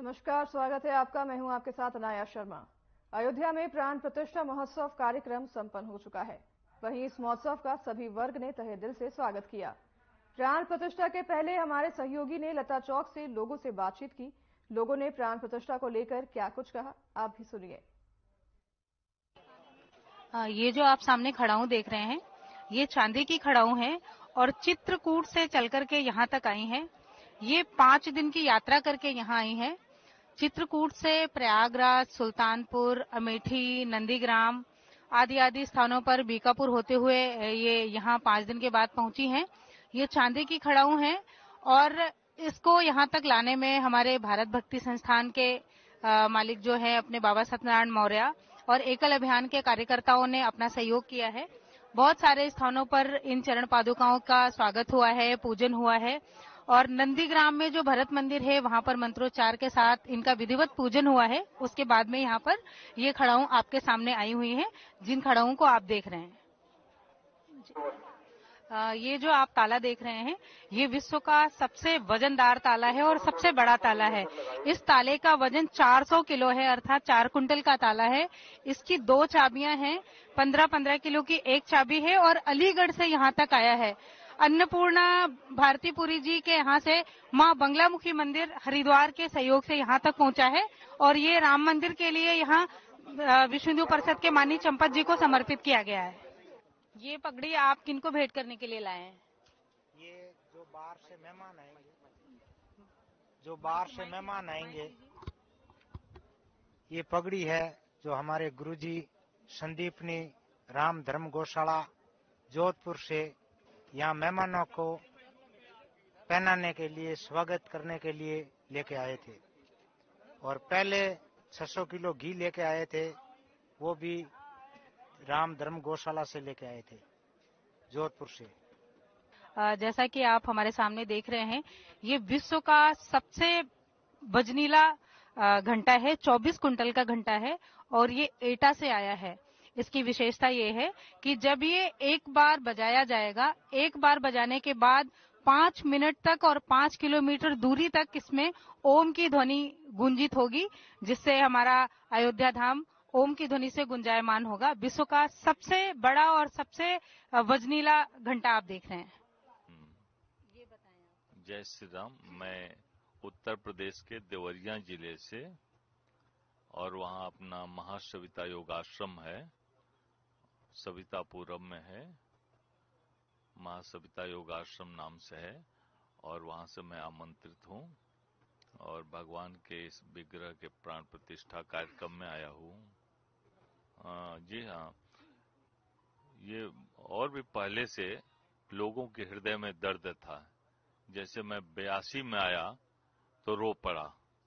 नमस्कार, स्वागत है आपका। मैं हूं आपके साथ अनाया शर्मा। अयोध्या में प्राण प्रतिष्ठा महोत्सव कार्यक्रम संपन्न हो चुका है। वहीं इस महोत्सव का सभी वर्ग ने तहे दिल से स्वागत किया। प्राण प्रतिष्ठा के पहले हमारे सहयोगी ने लता चौक से लोगों से बातचीत की। लोगों ने प्राण प्रतिष्ठा को लेकर क्या कुछ कहा, आप भी सुनिए। ये जो आप सामने खड़ाऊ देख रहे हैं, ये चांदी की खड़ाऊ है और चित्रकूट से चल करके यहाँ तक आई है। ये 5 दिन की यात्रा करके यहाँ आई है। चित्रकूट से प्रयागराज, सुल्तानपुर, अमेठी, नंदीग्राम आदि स्थानों पर बीकापुर होते हुए ये यहाँ 5 दिन के बाद पहुंची हैं। ये चांदी की खड़ाऊ है और इसको यहाँ तक लाने में हमारे भारत भक्ति संस्थान के मालिक जो है अपने बाबा सत्यनारायण मौर्य और एकल अभियान के कार्यकर्ताओं ने अपना सहयोग किया है। बहुत सारे स्थानों पर इन चरण पादुकाओं का स्वागत हुआ है, पूजन हुआ है और नंदीग्राम में जो भरत मंदिर है वहां पर मंत्रोच्चार के साथ इनका विधिवत पूजन हुआ है। उसके बाद में यहाँ पर ये खड़ाऊ आपके सामने आई हुई हैं, जिन खड़ाऊ को आप देख रहे हैं। ये जो आप ताला देख रहे हैं, ये विश्व का सबसे वजनदार ताला है और सबसे बड़ा ताला है। इस ताले का वजन 400 किलो है, अर्थात 4 कुंटल का ताला है। इसकी 2 चाबियां हैं, 15-15 किलो की एक चाबी है और अलीगढ़ से यहाँ तक आया है। अन्नपूर्णा भारतीपुरी जी के यहाँ से माँ बंगलामुखी मंदिर हरिद्वार के सहयोग से यहाँ तक पहुँचा है और ये राम मंदिर के लिए यहाँ विश्व हिंदू परिषद के माननीय चंपत जी को समर्पित किया गया है। ये पगड़ी आप किनको भेंट करने के लिए लाए हैं? ये जो बाहर से मेहमान आएंगे, ये पगड़ी है जो हमारे गुरुजी संदीपनी राम धर्म गौशाला जोधपुर से यहाँ मेहमानों को पहनाने के लिए, स्वागत करने के लिए लेके आए थे। और पहले 600 किलो घी लेके आए थे, वो भी राम धर्म गौशाला से लेके आए थे, जोधपुर से। जैसा कि आप हमारे सामने देख रहे हैं, ये विश्व का सबसे वजनीला घंटा है, 24 कुंटल का घंटा है और ये एटा से आया है। इसकी विशेषता ये है कि जब ये एक बार बजाया जाएगा, एक बार बजाने के बाद 5 मिनट तक और 5 किलोमीटर दूरी तक इसमें ओम की ध्वनि गूंजित होगी, जिससे हमारा अयोध्या धाम ओम की ध्वनि से गुंजायमान होगा। विश्व का सबसे बड़ा और सबसे वजनीला घंटा आप देख रहे हैं। ये बताएं। जय श्री राम। मैं उत्तर प्रदेश के देवरिया जिले से, और वहाँ अपना महासविता योगाश्रम है, सवितापुरम में है, महासविता योगाश्रम नाम से है, और वहाँ से मैं आमंत्रित हूँ और भगवान के इस विग्रह के प्राण प्रतिष्ठा कार्यक्रम में आया हूँ। जी हाँ, ये और भी पहले से लोगों के हृदय में दर्द था। जैसे मैं 82 में आया तो रो पड़ा,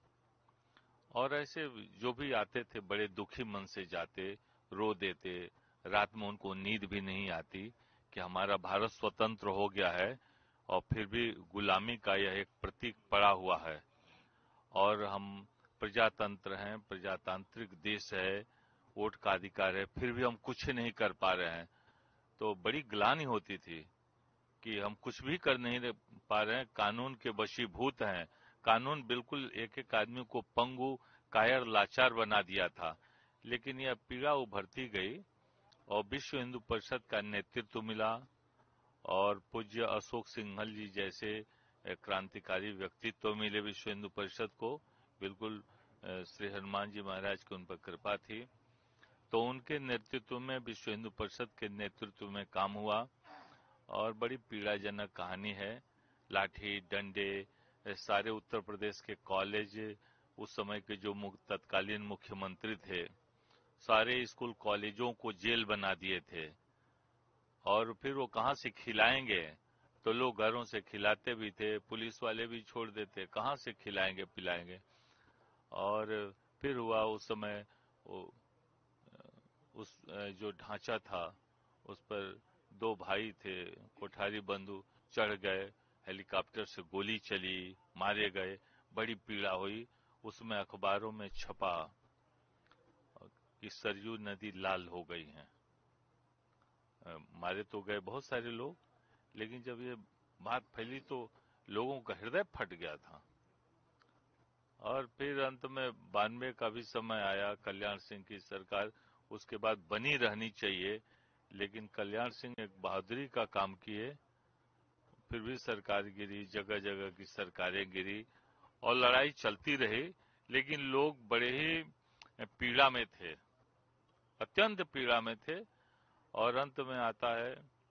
और ऐसे जो भी आते थे बड़े दुखी मन से जाते, रो देते। रात में उनको नींद भी नहीं आती कि हमारा भारत स्वतंत्र हो गया है और फिर भी गुलामी का यह एक प्रतीक पड़ा हुआ है, और हम प्रजातंत्र हैं, प्रजातांत्रिक देश है, वोट का अधिकार है, फिर भी हम कुछ नहीं कर पा रहे हैं। तो बड़ी ग्लानि होती थी कि हम कुछ भी कर नहीं पा रहे हैं, कानून के वशीभूत हैं। कानून बिल्कुल एक एक आदमी को पंगु, कायर, लाचार बना दिया था। लेकिन यह पीड़ा उभरती गई और विश्व हिंदू परिषद का नेतृत्व मिला, और पूज्य अशोक सिंघल जी जैसे क्रांतिकारी व्यक्तित्व मिले विश्व हिंदू परिषद को। बिल्कुल श्री हनुमान जी महाराज की उन पर कृपा थी, तो उनके नेतृत्व में, विश्व हिंदू परिषद के नेतृत्व में काम हुआ। और बड़ी पीड़ाजनक कहानी है। लाठी डंडे, सारे उत्तर प्रदेश के कॉलेज, उस समय के जो तत्कालीन मुख्यमंत्री थे, सारे स्कूल कॉलेजों को जेल बना दिए थे। और फिर वो कहाँ से खिलाएंगे, तो लोग घरों से खिलाते भी थे, पुलिस वाले भी छोड़ देते, कहाँ से खिलाएंगे पिलाएंगे। और फिर हुआ उस समय उस जो ढांचा था उस पर 2 भाई थे, कोठारी बंधु, चढ़ गए, हेलीकॉप्टर से गोली चली, मारे गए, बड़ी पीड़ा हुई। उसमें अखबारों में छपा कि सरयू नदी लाल हो गई है। मारे तो गए बहुत सारे लोग, लेकिन जब ये बात फैली तो लोगों का हृदय फट गया था। और फिर अंत में 92 का भी समय आया, कल्याण सिंह की सरकार उसके बाद बनी रहनी चाहिए, लेकिन कल्याण सिंह एक बहादुरी का काम किए, फिर भी सरकार गिरी, जगह जगह की सरकारें गिरी और लड़ाई चलती रही, लेकिन लोग बड़े ही पीड़ा में थे, अत्यंत पीड़ा में थे। और अंत में आता है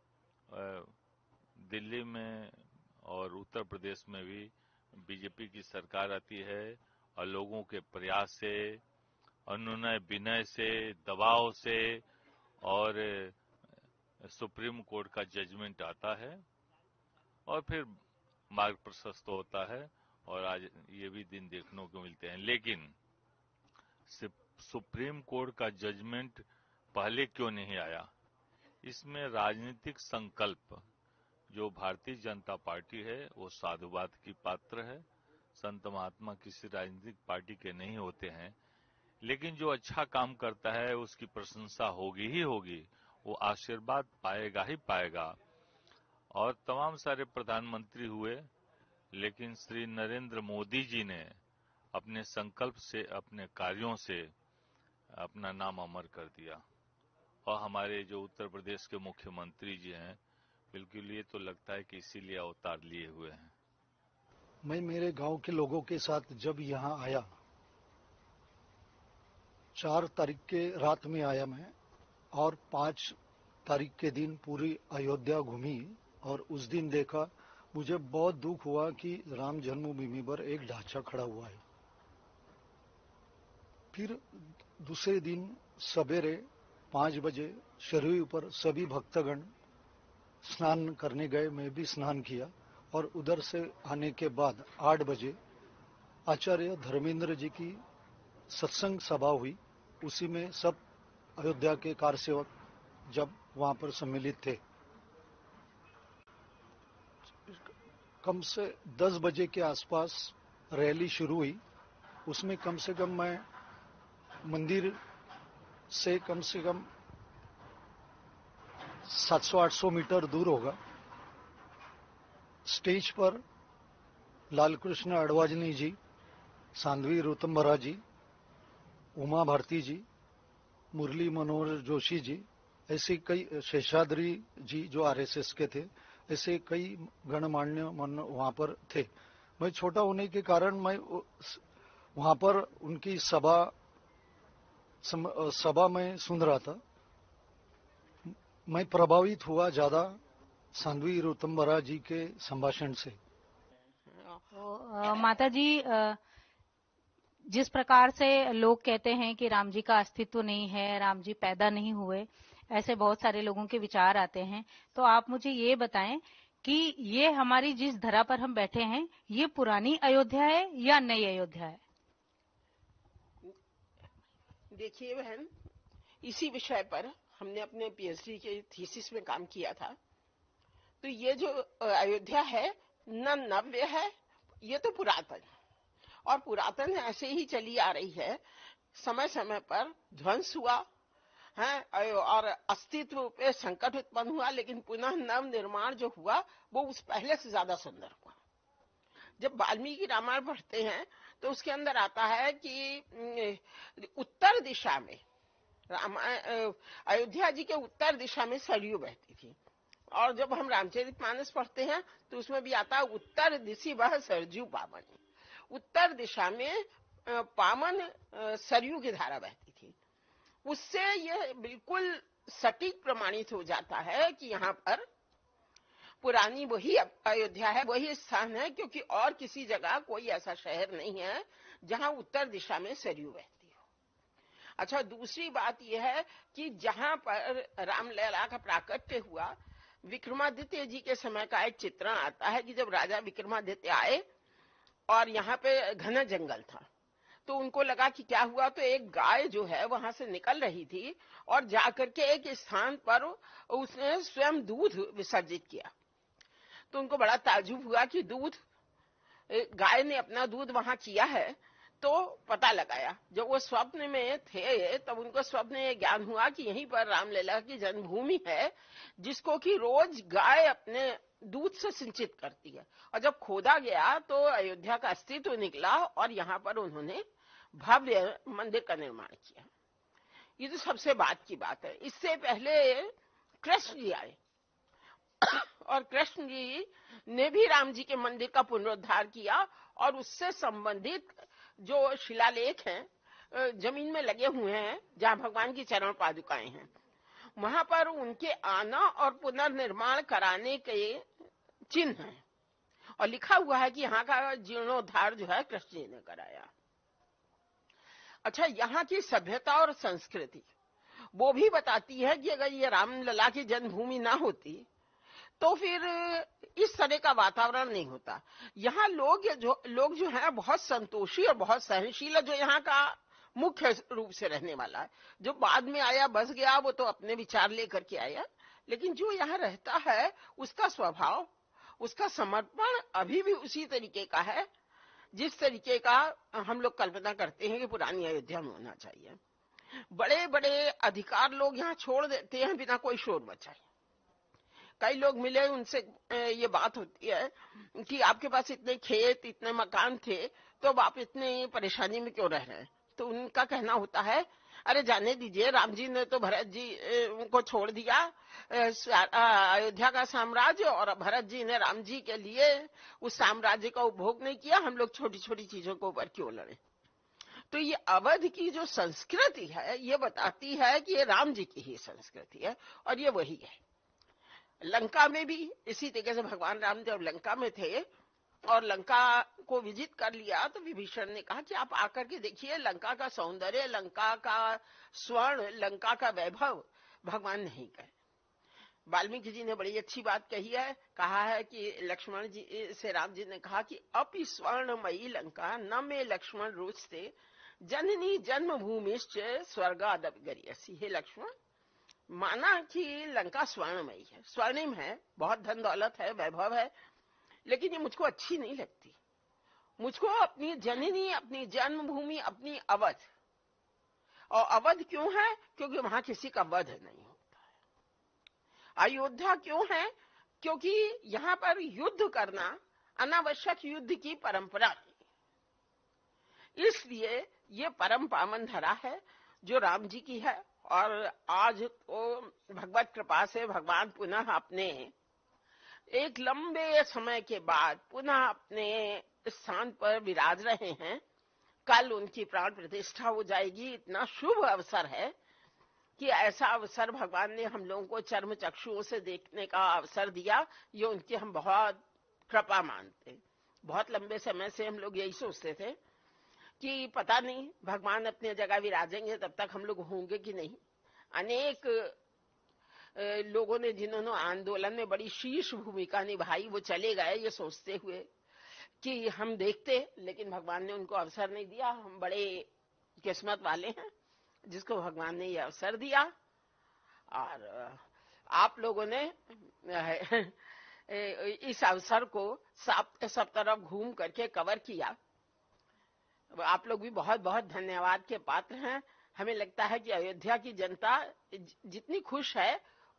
दिल्ली में और उत्तर प्रदेश में भी बीजेपी की सरकार आती है और लोगों के प्रयास से, अनुनय विनय से, दबाव से और सुप्रीम कोर्ट का जजमेंट आता है और फिर मार्ग प्रशस्त होता है और आज ये भी दिन देखने को मिलते हैं। लेकिन सुप्रीम कोर्ट का जजमेंट पहले क्यों नहीं आया? इसमें राजनीतिक संकल्प, जो भारतीय जनता पार्टी है वो साधुवाद की पात्र है। संत महात्मा किसी राजनीतिक पार्टी के नहीं होते हैं, लेकिन जो अच्छा काम करता है उसकी प्रशंसा होगी ही होगी, वो आशीर्वाद पाएगा ही पाएगा। और तमाम सारे प्रधानमंत्री हुए, लेकिन श्री नरेंद्र मोदी जी ने अपने संकल्प से, अपने कार्यों से अपना नाम अमर कर दिया। और हमारे जो उत्तर प्रदेश के मुख्यमंत्री जी हैं, बिल्कुल ये तो लगता है कि इसीलिए अवतार लिए हुए हैं। मैं मेरे गांव के लोगों के साथ जब यहाँ आया, 4 तारीख के रात में आया मैं और 5 तारीख के दिन पूरी अयोध्या घूमी और उस दिन देखा, मुझे बहुत दुख हुआ कि राम जन्मभूमि पर एक ढांचा खड़ा हुआ है। फिर दूसरे दिन सवेरे 5 बजे शरयू पर सभी भक्तगण स्नान करने गए, मैं भी स्नान किया और उधर से आने के बाद 8 बजे आचार्य धर्मेंद्र जी की सत्संग सभा हुई। उसी में सब अयोध्या के कारसेवक जब वहां पर सम्मिलित थे, कम से 10 बजे के आसपास रैली शुरू हुई। उसमें कम से कम मैं मंदिर से कम 700-800 मीटर दूर होगा। स्टेज पर लालकृष्ण अडवाणी जी, सांध्वी ऋतंभरा जी, उमा भारती जी, मुरली मनोहर जोशी जी, ऐसे कई, शेषाद्री जी जो आरएसएस के थे, ऐसे कई गणमान्य मन वहां पर थे। मैं छोटा होने के कारण मैं वहां पर उनकी सभा में सुन रहा था। मैं प्रभावित हुआ ज्यादा सांध्वी ऋतंभरा जी के संभाषण से। माता जी, जिस प्रकार से लोग कहते हैं कि राम जी का अस्तित्व नहीं है, राम जी पैदा नहीं हुए, ऐसे बहुत सारे लोगों के विचार आते हैं, तो आप मुझे ये बताएं कि ये हमारी जिस धरा पर हम बैठे हैं, ये पुरानी अयोध्या है या नई अयोध्या है? देखिए बहन, इसी विषय पर हमने अपने पीएचडी के थीसिस में काम किया था। तो ये जो अयोध्या है न नव्य है, ये तो पुरातन, और पुरातन ऐसे ही चली आ रही है। समय समय पर ध्वंस हुआ है और अस्तित्व पे संकट उत्पन्न हुआ, लेकिन पुनः नव निर्माण जो हुआ वो उस पहले से ज्यादा सुंदर हुआ। जब वाल्मीकि रामायण पढ़ते हैं तो उसके अंदर आता है कि उत्तर दिशा में अयोध्या जी के उत्तर दिशा में सरयू बहती थी, और जब हम रामचरितमानस पढ़ते हैं तो उसमें भी आता है उत्तर दिशि वह सरजू पावन। उत्तर दिशा में पावन सरयू की धारा बहती थी। उससे यह बिल्कुल सटीक प्रमाणित हो जाता है कि यहाँ पर पुरानी वही अयोध्या है, वही स्थान है, क्योंकि और किसी जगह कोई ऐसा शहर नहीं है जहां उत्तर दिशा में सरयू बहती हो। अच्छा, दूसरी बात यह है कि जहां पर रामलला का प्राकट्य हुआ, विक्रमादित्य जी के समय का एक चित्रण आता है कि जब राजा विक्रमादित्य आए और यहाँ पे घना जंगल था, तो उनको लगा कि क्या हुआ, तो एक गाय जो है वहां से निकल रही थी और जाकर के एक स्थान पर उसने स्वयं दूध विसर्जित किया। तो उनको बड़ा ताज्जुब हुआ कि दूध, गाय ने अपना दूध वहां किया है, तो पता लगाया। जब वो स्वप्न में थे तब उनको स्वप्न में ज्ञान हुआ कि यहीं पर रामलला की जन्मभूमि है, जिसको कि रोज गाय अपने दूध से सिंचित करती है। और जब खोदा गया तो अयोध्या का अस्तित्व निकला और यहाँ पर उन्होंने भव्य मंदिर का निर्माण किया। ये तो सबसे बात की बात है। इससे पहले कृष्ण जी आए और कृष्ण जी ने भी राम जी के मंदिर का पुनरुद्धार किया और उससे संबंधित जो शिलालेख हैं जमीन में लगे हुए हैं जहां भगवान की चरण पादुकाएं हैं, वहां पर उनके आना और पुनर्निर्माण कराने के चिन्ह हैं और लिखा हुआ है कि यहाँ का जीर्णोद्धार जो है कृष्ण जी ने कराया। अच्छा, यहाँ की सभ्यता और संस्कृति वो भी बताती है कि अगर ये रामलला की जन्मभूमि ना होती तो फिर इस तरह का वातावरण नहीं होता। यहाँ लोग जो है बहुत संतोषी और बहुत सहनशील है, जो यहाँ का मुख्य रूप से रहने वाला है। जो बाद में आया बस गया वो तो अपने विचार लेकर के आया, लेकिन जो यहाँ रहता है उसका स्वभाव, उसका समर्पण अभी भी उसी तरीके का है जिस तरीके का हम लोग कल्पना करते हैं कि पुरानी अयोध्या में होना चाहिए। बड़े बड़े अधिकार लोग यहाँ छोड़ देते हैं बिना कोई शोर मचाए। कई लोग मिले, उनसे ये बात होती है कि आपके पास इतने खेत, इतने मकान थे, तो अब आप इतनी परेशानी में क्यों रह रहे हैं? तो उनका कहना होता है, अरे जाने दीजिए, राम जी ने तो भरत जी को छोड़ दिया अयोध्या का साम्राज्य, और भरत जी ने राम जी के लिए उस साम्राज्य का उपभोग नहीं किया, हम लोग छोटी छोटी चीजों के ऊपर क्यों लड़े? तो ये अवध की जो संस्कृति है ये बताती है कि ये राम जी की ही संस्कृति है और ये वही है। लंका में भी इसी तरीके से भगवान राम जब लंका में थे और लंका को विजिट कर लिया तो विभीषण ने कहा कि आप आकर के देखिए, लंका का सौंदर्य, लंका का स्वर्ण, लंका का वैभव भगवान नहीं गए। वाल्मीकि जी ने बड़ी अच्छी बात कही है, कहा है कि लक्ष्मण जी से राम जी ने कहा कि अपि स्वर्णमयी लंका न में लक्ष्मण रोचते जननी जन्मभूमिश्च स्वर्गादपि गरीयसी। हे लक्ष्मण, माना कि लंका स्वर्णमयी है, स्वर्णिम है, बहुत धन दौलत है, वैभव है, लेकिन ये मुझको अच्छी नहीं लगती। मुझको अपनी जननी, अपनी जन्मभूमि, अपनी अवध, और अवध क्यों है? क्योंकि वहां किसी का वध नहीं होता है। अयोध्या क्यों है? क्योंकि यहाँ पर युद्ध करना, अनावश्यक युद्ध की परंपरा नहीं। इसलिए ये परम पावन धरा है जो राम जी की है। और आज तो भगवत कृपा से भगवान पुनः अपने एक लंबे समय के बाद पुनः अपने स्थान पर विराज रहे हैं। कल उनकी प्राण प्रतिष्ठा हो जाएगी। इतना शुभ अवसर है कि ऐसा अवसर भगवान ने हम लोगों को चर्म चक्षुओं से देखने का अवसर दिया। ये उनकी हम बहुत कृपा मानते। बहुत लंबे समय से हम लोग यही सोचते थे कि पता नहीं भगवान अपनी जगह विराजेंगे तब तक हम लोग होंगे कि नहीं। अनेक लोगों ने, जिन्होंने आंदोलन में बड़ी शीर्ष भूमिका निभाई, वो चले गए ये सोचते हुए कि हम देखते, लेकिन भगवान ने उनको अवसर नहीं दिया। हम बड़े किस्मत वाले हैं जिसको भगवान ने ये अवसर दिया। और आप लोगों ने इस अवसर को सब तरफ घूम करके कवर किया। आप लोग भी बहुत बहुत धन्यवाद के पात्र हैं। हमें लगता है कि अयोध्या की जनता जितनी खुश है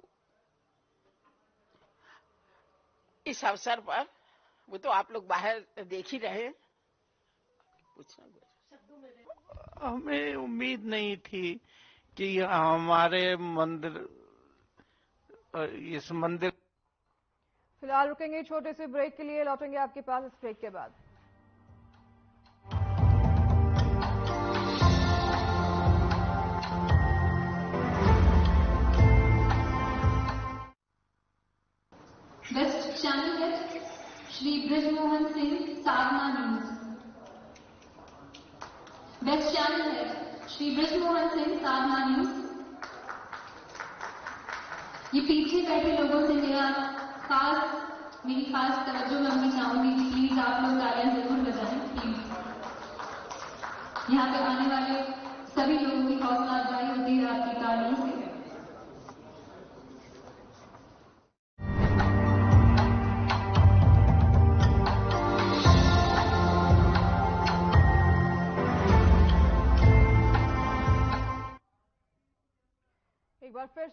इस अवसर पर, वो तो आप लोग बाहर देख ही रहे हैं। हमें उम्मीद नहीं थी कि हमारे मंदिर, इस मंदिर। फिलहाल रुकेंगे छोटे से ब्रेक के लिए, लौटेंगे आपके पास इस ब्रेक के बाद। वेस्ट चैनल है Shri Brajmohan Singh Sadhana news. West channel है श्री ब्रजमोहन सिंह साधना न्यूज। ये पीछे बैठे लोगों से मेरी खास तवज्जो मांगनी चाहूंगी कि प्लीज आप लोग तालियां जरूर बजाएं प्लीज। यहाँ पे आने वाले सभी लोगों की हौसला अफजाई होती है आपकी तालियों से।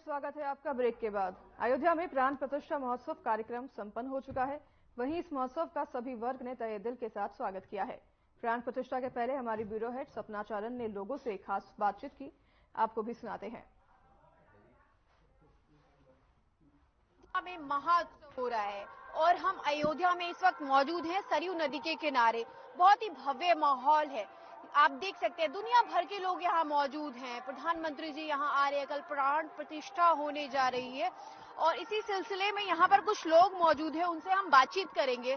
स्वागत है आपका ब्रेक के बाद। अयोध्या में प्राण प्रतिष्ठा महोत्सव कार्यक्रम संपन्न हो चुका है। वहीं इस महोत्सव का सभी वर्ग ने तहे दिल के साथ स्वागत किया है। प्राण प्रतिष्ठा के पहले हमारी ब्यूरो हेड सपना चारण ने लोगों से खास बातचीत की, आपको भी सुनाते हैं। में महाउत्सव हो रहा है और हम अयोध्या में इस वक्त मौजूद हैं सरयू नदी के किनारे। बहुत ही भव्य माहौल है, आप देख सकते हैं दुनिया भर के लोग यहाँ मौजूद हैं। प्रधानमंत्री जी यहाँ आ रहे हैं, कल प्राण प्रतिष्ठा होने जा रही है और इसी सिलसिले में यहाँ पर कुछ लोग मौजूद हैं, उनसे हम बातचीत करेंगे।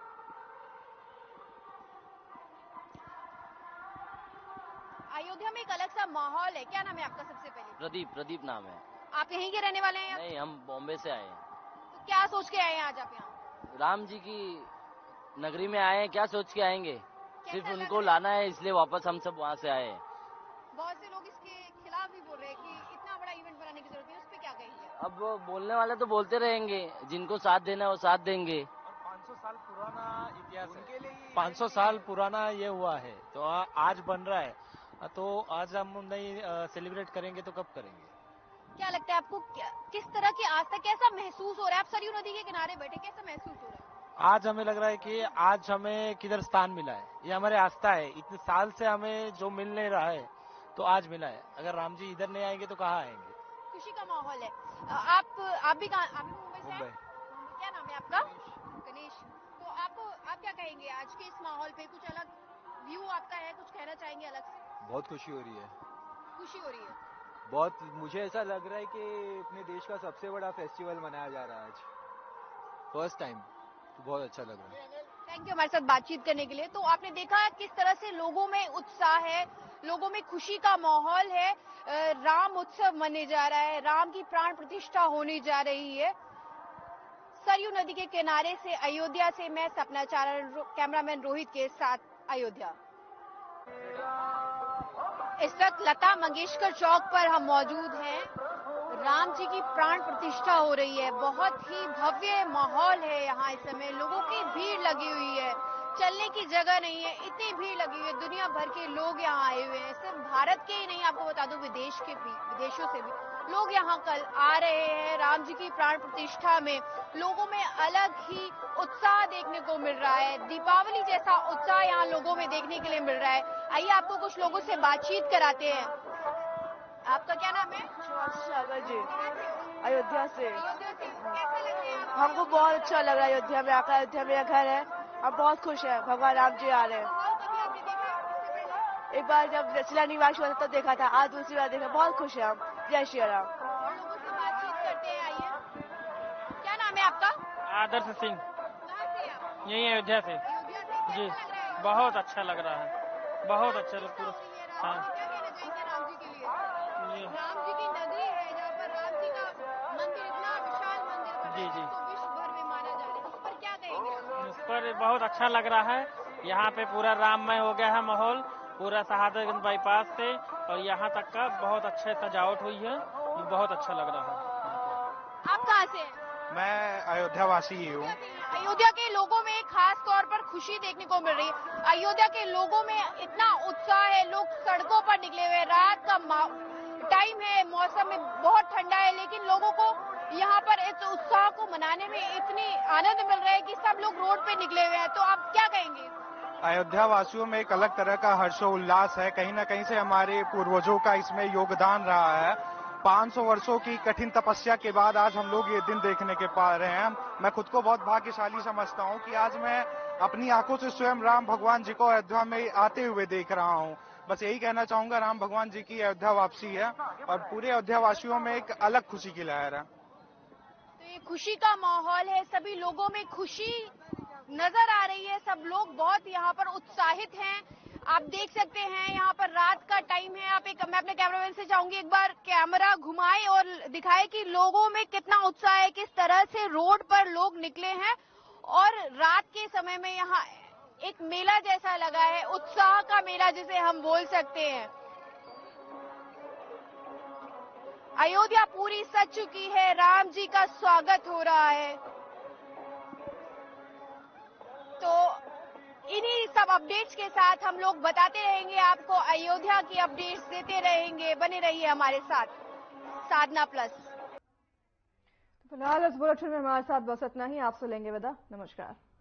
अयोध्या में एक अलग सा माहौल है। क्या नाम है आपका? सबसे पहले प्रदीप नाम है। आप यहीं के रहने वाले हैं? नहीं, हम बॉम्बे से आए हैं। तो क्या सोच के आए हैं आज आप यहाँ? राम जी की नगरी में आए हैं, क्या सोच के आएंगे, सिर्फ उनको लाना है, इसलिए वापस हम सब वहाँ से आए हैं। बहुत से लोग इसके खिलाफ भी बोल रहे हैं कि इतना बड़ा इवेंट बनाने की जरूरत है, उस पर क्या कहेंगे? अब बोलने वाले तो बोलते रहेंगे, जिनको साथ देना है वो साथ देंगे। 500 साल पुराना इतिहास है, 500 साल पुराना ये हुआ है, तो आज बन रहा है, तो आज हम नहीं सेलिब्रेट करेंगे तो कब करेंगे? क्या लगता है आपको, किस तरह की आस्था, कैसा महसूस हो रहा है? आप सरयू नदी के किनारे बैठे, कैसा महसूस हो रहा है? आज हमें लग रहा है कि आज हमें किधर स्थान मिला है, ये हमारी आस्था है। इतने साल से हमें जो मिल नहीं रहा है तो आज मिला है। अगर राम जी इधर नहीं आएंगे तो कहाँ आएंगे? खुशी का माहौल है। आप भी मुंबई से हैं? क्या नाम है आपका? गणेश। तो आप क्या कहेंगे आज के इस माहौल पे? कुछ अलग व्यू आपका है, कुछ कहना चाहेंगे अलग से? बहुत खुशी हो रही है। खुशी हो रही है बहुत, मुझे ऐसा लग रहा है कि अपने देश का सबसे बड़ा फेस्टिवल मनाया जा रहा है आज, फर्स्ट टाइम। तो बहुत अच्छा लग रहा है। थैंक यू हमारे साथ बातचीत करने के लिए। तो आपने देखा किस तरह से लोगों में उत्साह है, लोगों में खुशी का माहौल है। राम उत्सव मनाया जा रहा है, राम की प्राण प्रतिष्ठा होने जा रही है। सरयू नदी के किनारे से अयोध्या से मैं सपना चारण, कैमरामैन रोहित के साथ अयोध्या। इस वक्त लता मंगेशकर चौक पर हम मौजूद हैं। राम जी की प्राण प्रतिष्ठा हो रही है, बहुत ही भव्य माहौल है यहाँ। इस समय लोगों की भीड़ लगी हुई है, चलने की जगह नहीं है, इतनी भीड़ लगी हुई है। दुनिया भर के लोग यहाँ आए हुए हैं, सिर्फ भारत के ही नहीं, आपको बता दूं विदेशों से भी लोग यहाँ कल आ रहे हैं। राम जी की प्राण प्रतिष्ठा में लोगों में अलग ही उत्साह देखने को मिल रहा है। दीपावली जैसा उत्साह यहाँ लोगों में देखने के लिए मिल रहा है। आइए आपको कुछ लोगों से बातचीत कराते हैं। आपका क्या नाम है? सागर जी, अयोध्या से। कैसा लग रहा है? हमको बहुत अच्छा लग रहा है अयोध्या में आकर। अयोध्या मेरा घर है, हम बहुत खुश हैं। भगवान राम जी आ रहे हैं। एक बार जब शिला निवास हुआ था तब देखा था, आज दूसरी बार देखा, बहुत खुश है हम। जय श्री राम। लोगों से बातचीत करते हैं, आइए। क्या नाम है आपका? आदर्श सिंह। कहाँ से आप? यही अयोध्या से। अयोध्या से। जी, कैसा लग रहा है? बहुत अच्छा लग रहा है, बहुत अच्छा लग पूरा। हाँ, क्या कहना चाहेंगे राम जी के लिए? ये राम जी की नगरी है जहाँ पर राम जी का मंदिर, इतना विशाल मंदिर बना है, जिसको विश्व भर में माना जा रहा है, उस पर क्या कहेंगे? उस पर बहुत अच्छा लग रहा है। यहाँ पे पूरा राममय हो गया है माहौल, पूरा शहादतगंज बाईपास से और यहाँ तक का बहुत अच्छे सजावट हुई है, बहुत अच्छा लग रहा है। आप कहाँ से हैं? मैं अयोध्या वासी ही हूँ। अयोध्या के लोगों में खास तौर पर खुशी देखने को मिल रही है। अयोध्या के लोगों में इतना उत्साह है, लोग सड़कों पर निकले हुए हैं। रात का टाइम है, मौसम में बहुत ठंडा है, लेकिन लोगों को यहाँ पर इस उत्साह को मनाने में इतनी आनंद मिल रहा है कि सब लोग रोड पे निकले हुए हैं। तो आप क्या कहेंगे? अयोध्या वासियों में एक अलग तरह का हर्षोल्लास है। कहीं न कहीं से हमारे पूर्वजों का इसमें योगदान रहा है। 500 वर्षों की कठिन तपस्या के बाद आज हम लोग ये दिन देखने के पा रहे हैं। मैं खुद को बहुत भाग्यशाली समझता हूँ कि आज मैं अपनी आंखों से स्वयं राम भगवान जी को अयोध्या में आते हुए देख रहा हूँ। बस यही कहना चाहूंगा, राम भगवान जी की अयोध्या वापसी है और पूरे अयोध्या वासियों में एक अलग खुशी की लहर है। तो ये खुशी का माहौल है, सभी लोगों में खुशी नजर आ रही है। सब लोग बहुत यहाँ पर उत्साहित हैं। आप देख सकते हैं यहाँ पर रात का टाइम है। मैं अपने कैमरामैन से चाहूंगी एक बार कैमरा घुमाए और दिखाए कि लोगों में कितना उत्साह है, किस तरह से रोड पर लोग निकले हैं। और रात के समय में यहाँ एक मेला जैसा लगा है, उत्साह का मेला जिसे हम बोल सकते हैं। अयोध्या पूरी सज चुकी है, राम जी का स्वागत हो रहा है। तो इन्हीं सब अपडेट्स के साथ हम लोग बताते रहेंगे आपको, अयोध्या की अपडेट्स देते रहेंगे। बने रहिए हमारे साथ। साधना प्लस। फिलहाल इस बुलेटिन में हमारे साथ बस इतना ही। आपसे लेंगे विदा। नमस्कार।